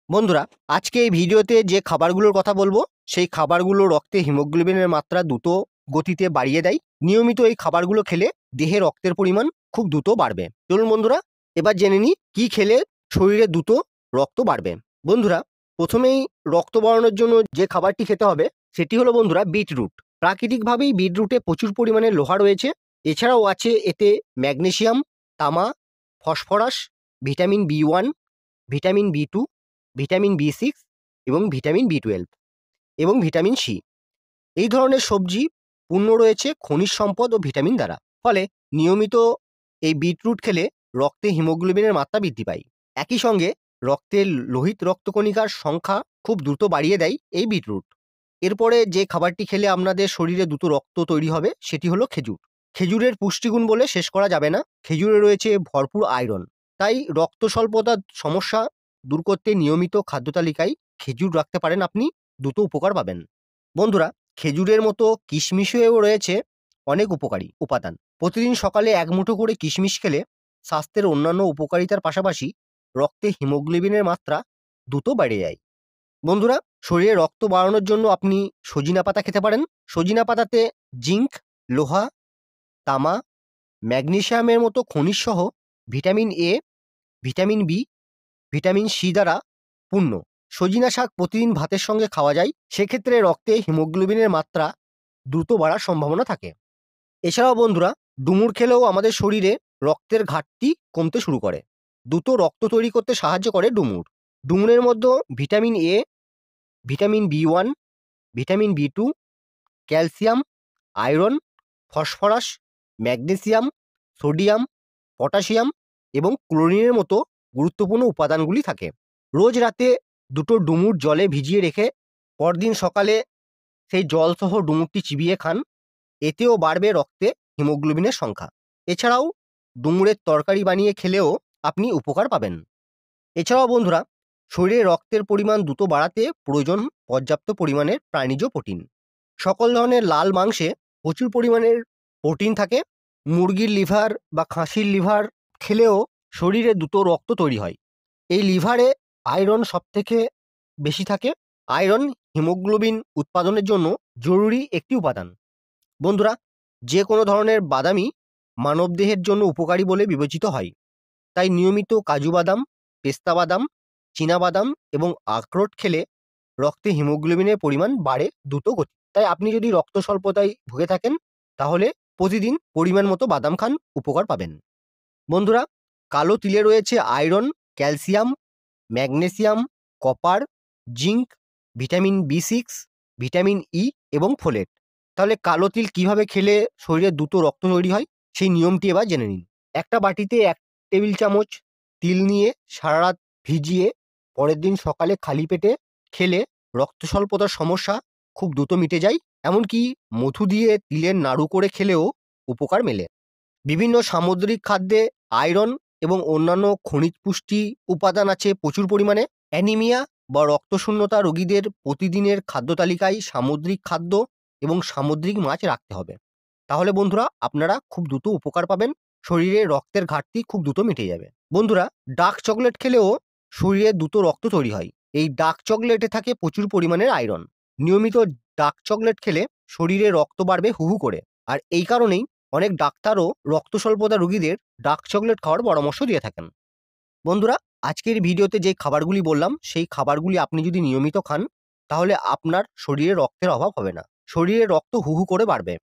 বন্ধুরা, আজকে এই ভিডিওতে যে খাবারগুলোর কথা বলবো সেই খাবারগুলো রক্তে হিমোগ্লোবিনের মাত্রা দ্রুত গতিতে বাড়িয়ে দেয়। নিয়মিত এই খাবারগুলো খেলে দেহে রক্তের পরিমাণ খুব দ্রুত বাড়বে। চলুন বন্ধুরা, এবার জেনে নিই কি খেলে শরীরে দ্রুত রক্ত বাড়বে। বন্ধুরা, প্রথমেই রক্ত বাড়ানোর জন্য যে খাবারটি খেতে হবে সেটি হলো বন্ধুরা বিটরুট। প্রাকৃতিকভাবেই বিটরুটে প্রচুর পরিমাণে লোহা রয়েছে। এছাড়াও আছে এতে ম্যাগনেসিয়াম, তামা, phosphorus, vitamin B one, vitamin B two, vitamin বি6 এবং ভিটামিন বি12 এবং ভিটামিন সি। এই ধরনের সবজি পূর্ণ রয়েছে খনিজ সম্পদ ও ভিটামিন দ্বারা। ফলে নিয়মিত এই বিটরুট খেলে রক্তে হিমোগ্লোবিনের মাত্রা বৃদ্ধি পায়। একই সঙ্গে রক্তের লোহিত রক্তকণিকার সংখ্যা খুব দ্রুত বাড়িয়ে দেয় এই বিটরুট। এরপরে যে খাবারটি খেলে আপনাদের শরীরে দ্রুত রক্ত তৈরি হবে সেটি হলো খেজুর। খেজুরের পুষ্টিগুণ বলে শেষ করা যাবে না। খেজুরে রয়েছে ভরপুর আয়রন। তাই রক্ত স্বল্পতার সমস্যা দূর করতে নিয়মিত খাদ্য তালিকায় খেজুর রাখতে পারেন, আপনি দ্রুত উপকার পাবেন। বন্ধুরা, খেজুরের মতো কিশমিশেও রয়েছে অনেক উপকারী উপাদান। প্রতিদিন সকালে এক মুঠো করে কিশমিশ খেলে স্বাস্থ্যের অন্যান্য উপকারিতার পাশাপাশি রক্তে হিমোগ্লোবিনের মাত্রা দ্রুত বেড়ে যায়। বন্ধুরা, শরীরে রক্ত বাড়ানোর জন্য আপনি সজিনা পাতা খেতে পারেন। সজিনা পাতাতে জিঙ্ক, লোহা, তামা, ম্যাগনেসিয়ামের মতো খনিজ সহ vitamin A, vitamin B, vitamin C দ্বারা পূর্ণ। সজিনা শাক প্রতিদিন ভাতের সঙ্গে খাওয়া যায়। সেক্ষেত্রে রক্তে হিমোগ্লোবিনের মাত্রা দ্রুত বাড়ার সম্ভাবনা থাকে। এছাড়াও বন্ধুরা, ডুমুর খেলেও আমাদের শরীরে রক্তের ঘাটতি কমতে শুরু করে। দ্রুত রক্ত তৈরি করতে সাহায্য করে ডুমুর। ডুমুরের মধ্যে vitamin A, vitamin B one, vitamin B two, calcium, iron, phosphorus, magnesium, sodium, potassium এবং ক্লোরিনের মতো গুরুত্বপূর্ণ উপাদানগুলি থাকে। রোজ রাতে দুটো ডুমুর জলে ভিজিয়ে রেখে পরদিন সকালে সেই জলসহ ডুমুরটি চিবিয়ে খান। এতেও বাড়বে রক্তে হিমোগ্লোবিনের সংখ্যা। এছাড়াও ডুমুরের তরকারি বানিয়ে খেলেও আপনি উপকার পাবেন। এছাড়াও বন্ধুরা, শরীরে রক্তের পরিমাণ দ্রুত বাড়াতে প্রয়োজন পর্যাপ্ত পরিমাণের প্রাণীজ প্রোটিন। সকল ধরনের লাল মাংসে প্রচুর পরিমাণের প্রোটিন থাকে। মুরগির লিভার বা খাসির লিভার খেলেও শরীরে দ্রুত রক্ত তৈরি হয়। এই লিভারে আয়রন সবথেকে বেশি থাকে। আয়রন হিমোগ্লোবিন উৎপাদনের জন্য জরুরি একটি উপাদান। বন্ধুরা, যে কোনো ধরনের বাদামই মানবদেহের জন্য উপকারী বলে বিবেচিত হয়। তাই নিয়মিত কাজু বাদাম, পেস্তা বাদাম, চীনাবাদাম এবং আখরোট খেলে রক্তে হিমোগ্লোবিনের পরিমাণ বাড়ে দ্রুত গতি। তাই আপনি যদি রক্ত স্বল্পতায় ভুগে থাকেন তাহলে প্রতিদিন পরিমাণ মতো বাদাম খান, উপকার পাবেন। বন্ধুরা, কালো তিলে রয়েছে iron, calcium, magnesium, copper, zinc, vitamin বি6, ভিটামিন ই এবং ফোলেট। তাহলে কালো তিল কিভাবে খেলে শরীরে দ্রুত রক্ত তৈরি হয় সেই নিয়মটি এবার জেনে নিন। একটা বাটিতে 1 টেবিল চামচ তিল নিয়ে সারা রাত ভিজিয়ে পরের দিন সকালে খালি পেটে খেলে রক্ত স্বল্পতার সমস্যা খুব দ্রুত মিটে যায়। এমনকি মধু দিয়ে তিলের নাড়ু করে খেলেও উপকার মেলে। বিভিন্ন সামুদ্রিক খাদ্যে আয়রন এবং অন্যান্য খনিজ পুষ্টি উপাদান আছে প্রচুর পরিমাণে। অ্যানিমিয়া বা রক্তশূন্যতা রোগীদের প্রতিদিনের খাদ্য তালিকায় সামুদ্রিক খাদ্য এবং সামুদ্রিক মাছ রাখতে হবে। তাহলে বন্ধুরা, আপনারা খুব দ্রুত উপকার পাবেন। শরীরে রক্তের ঘাটতি খুব দ্রুত মিটে যাবে। বন্ধুরা, ডার্ক চকলেট খেলেও শরীরে দ্রুত রক্ত তৈরি হয়। এই ডার্ক চকলেটে থাকে প্রচুর পরিমাণের আয়রন। নিয়মিত ডার্ক চকলেট খেলে শরীরে রক্ত বাড়বে হু হু করে। আর এই কারণেই অনেক ডাক্তারও রক্ত স্বল্পতা রোগীদের ডার্ক চকলেট খাওয়ার পরামর্শ দিয়ে থাকেন। বন্ধুরা, আজকের ভিডিওতে যে খাবারগুলি বললাম সেই খাবারগুলি আপনি যদি নিয়মিত খান তাহলে আপনার শরীরে রক্তের অভাব হবে না। শরীরে রক্ত হু হু করে বাড়বে।